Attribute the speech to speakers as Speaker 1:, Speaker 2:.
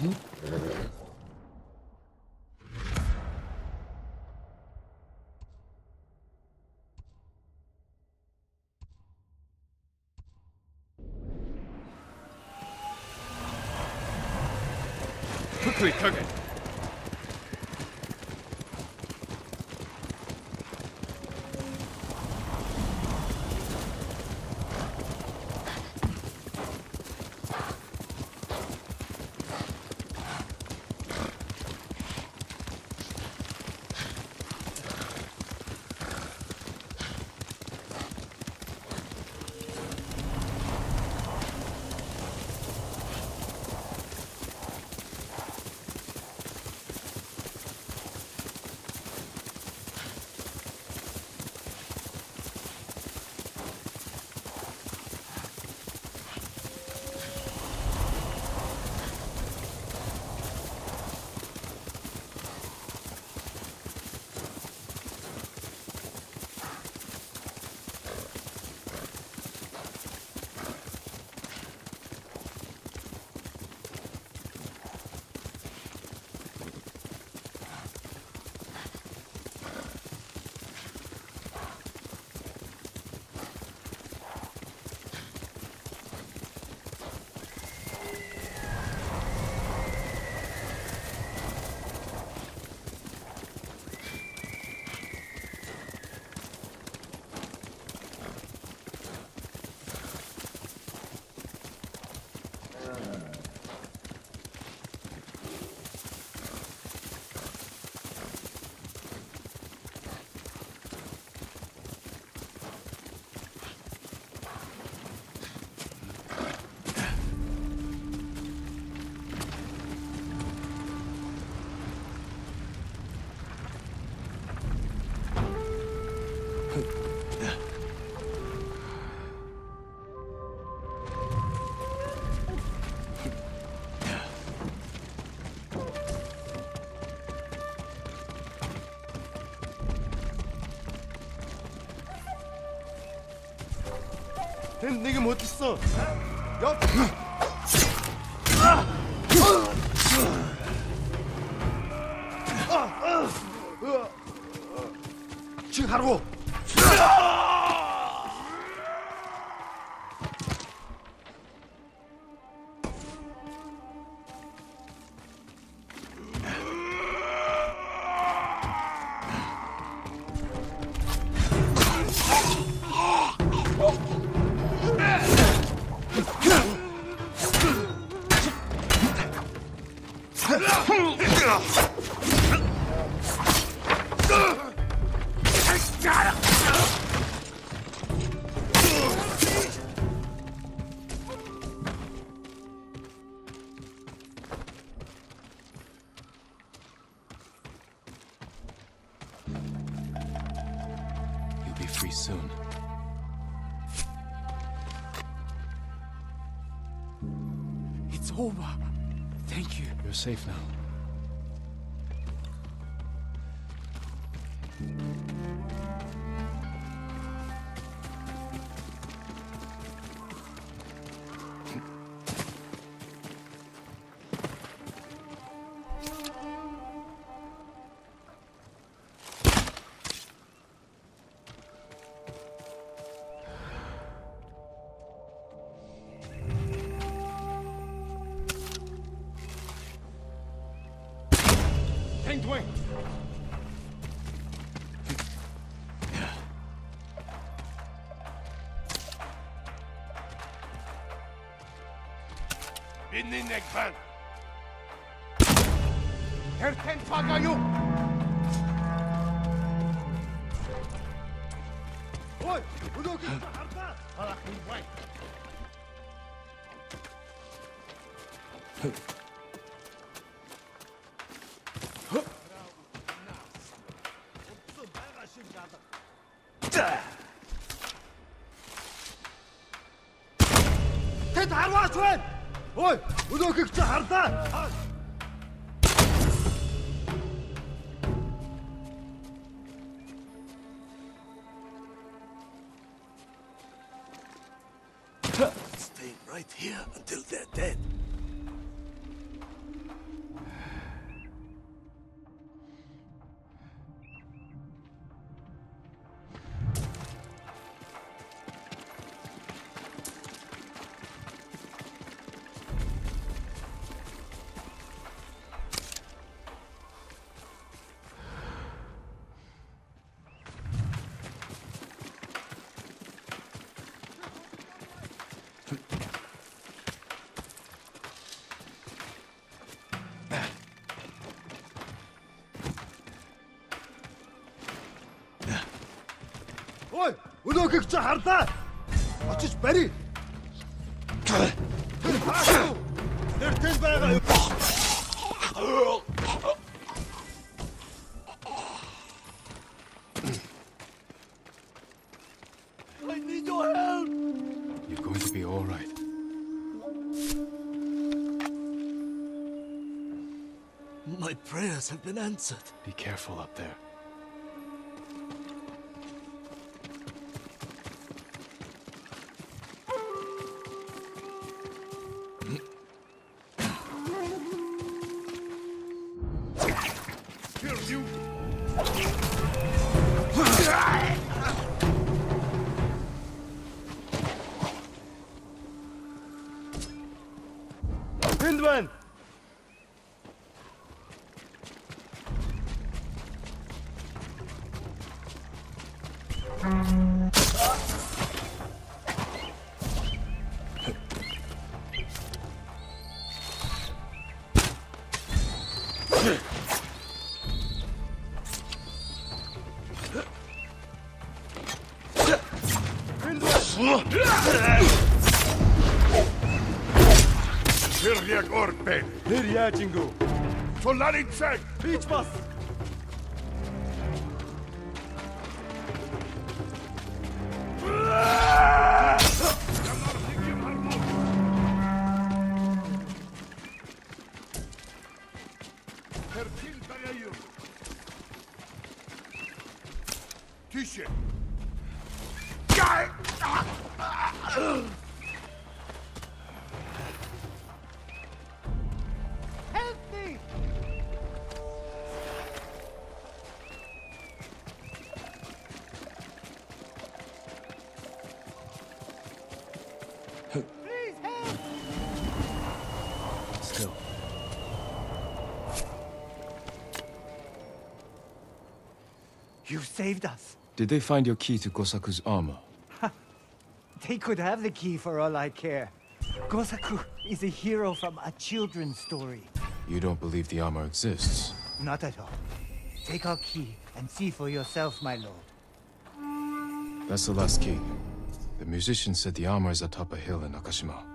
Speaker 1: Quickly cook it.
Speaker 2: Тэнд нэг юм хөдөлсөн. Яв. Чи харгу.
Speaker 1: You'll be free soon.
Speaker 3: It's over. Thank you.
Speaker 1: You're safe now.
Speaker 2: Dwayne. Бидний нэг бан. Тэр тэн пага юу? Ой, өнөөдөр хардаа. Харах юм бай. Тэд харваач байна. Ой, өнөөхийг чи хардаа.
Speaker 4: Stay right here until they're dead.
Speaker 2: Өнөөхийг чи харлаа. Очиж барь. Тэр хаасуу. Тэр тэл байгаа. I need your help.
Speaker 1: You're going to be all right.
Speaker 2: My prayers have been answered.
Speaker 1: Be careful up there.
Speaker 2: Here you. Hindman! Hirjak Orpen! Hirjajingu! Solanitsek! Beach bus! Tysche!
Speaker 3: Help me! Please help!
Speaker 1: Still.
Speaker 3: You saved us.
Speaker 1: Did they find your key to Gosaku's armor?
Speaker 3: They could have the key for all I care. Gosaku is a hero from a children's story.
Speaker 1: You don't believe the armor exists?
Speaker 3: Not at all. Take our key and see for yourself, my lord.
Speaker 1: That's the last key. The musician said the armor is atop a hill in Nakashima.